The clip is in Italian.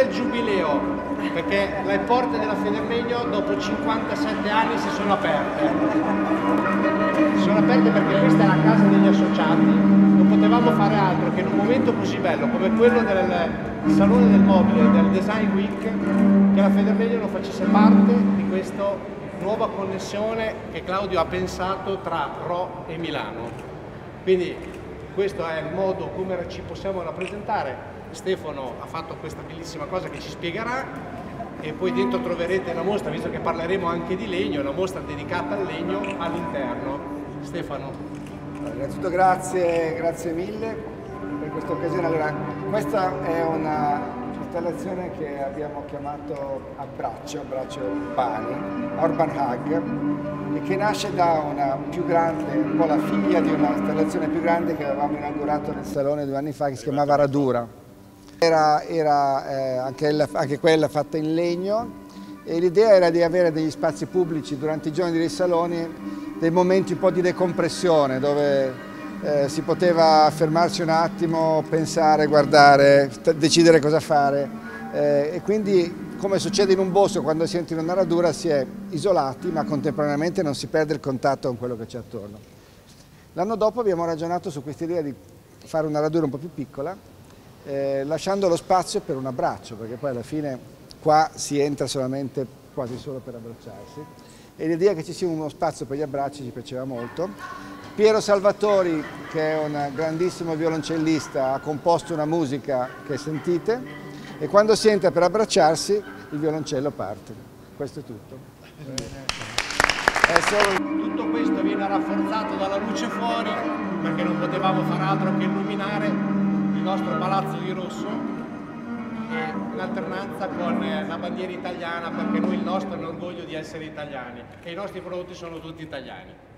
giubileo, perché le porte della Federlegno dopo 57 anni si sono aperte. Si sono aperte perché questa è la casa degli associati, non potevamo fare altro che in un momento così bello come quello del Salone del Mobile, del Design Week, che la Federlegno non facesse parte di questa nuova connessione che Claudio ha pensato tra Rho e Milano. Quindi questo è il modo come ci possiamo rappresentare. Stefano ha fatto questa bellissima cosa che ci spiegherà, e poi dentro troverete una mostra, visto che parleremo anche di legno, una mostra dedicata al legno all'interno. Stefano. Innanzitutto grazie mille per questa occasione. Allora, questa è una installazione che abbiamo chiamato Abbraccio Pani, Urban Hug, e che nasce da una più grande, un po' la figlia di una installazione più grande che avevamo inaugurato nel salone 2 anni fa, che si chiamava Radura. Era anche quella fatta in legno, e l'idea era di avere degli spazi pubblici durante i giorni dei saloni, dei momenti un po' di decompressione, dove si poteva fermarsi un attimo, pensare, guardare, decidere cosa fare, e quindi, come succede in un bosco quando si entra in una radura, si è isolati ma contemporaneamente non si perde il contatto con quello che c'è attorno. L'anno dopo abbiamo ragionato su questa idea di fare una radura un po' più piccola, lasciando lo spazio per un abbraccio, perché poi alla fine qua si entra solamente, quasi solo per abbracciarsi, e l'idea che ci sia uno spazio per gli abbracci ci piaceva molto. Piero Salvatori, che è un grandissimo violoncellista, ha composto una musica che sentite, e quando si entra per abbracciarsi il violoncello parte. Questo è tutto. Tutto questo viene rafforzato dalla luce fuori, perché non potevamo fare altro che illuminare il nostro palazzo di rosso, e in alternanza con la bandiera italiana, perché noi il nostro è l'orgoglio di essere italiani e i nostri prodotti sono tutti italiani.